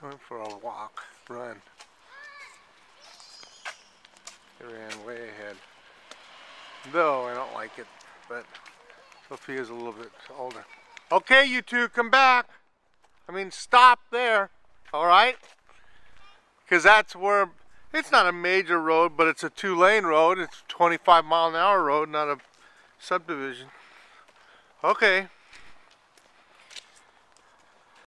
Went for a walk, run. He ran way ahead. Though I don't like it, but Sophia's a little bit older. Okay, you two, come back. I mean, stop there, all right? Because that's where, it's not a major road, but it's a 2-lane road. It's a 25-mile-an-hour road, not a subdivision. Okay.